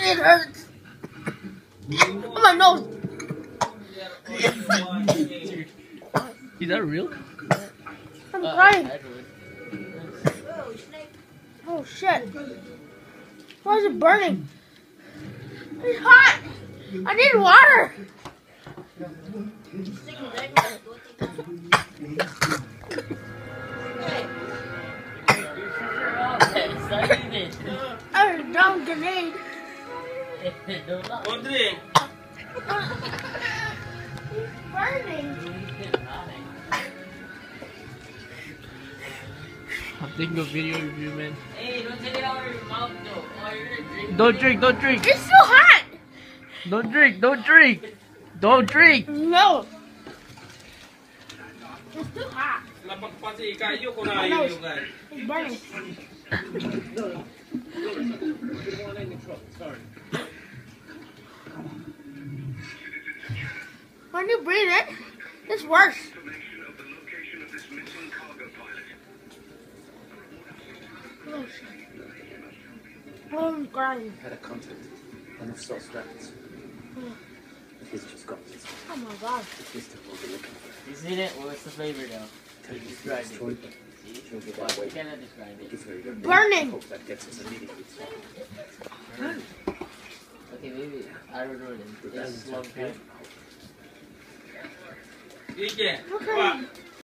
It hurts. Oh, my nose. Is that real? I'm crying. Oh shit. Why is it burning? It's hot. I need water. I was down grenade. Audrey. It's burning. I'm taking a video of you, man. Hey, don't take it out of your mouth though. Oh, you're gonna drink. Don't drink, don't drink. It's so hot. Don't drink, don't drink. Don't drink. No. It's too hot. Napagpasi kayo kung ayaw yung guys. It's burning. When you breathe it, it's worse. Oh shit. Oh, I'm crying. Had a contact. Enough sauce rabbits. He's just got this. Oh my god. This is what we're looking for. You seen it? What's the flavor though? Describe it. Destroyed them. See? She'll get Well, that way. you cannot describe it. It's very good. Burning. Hope that gets us immediately. Okay, maybe I don't know then. It doesn't It's long touch time. me. DJ, Okay.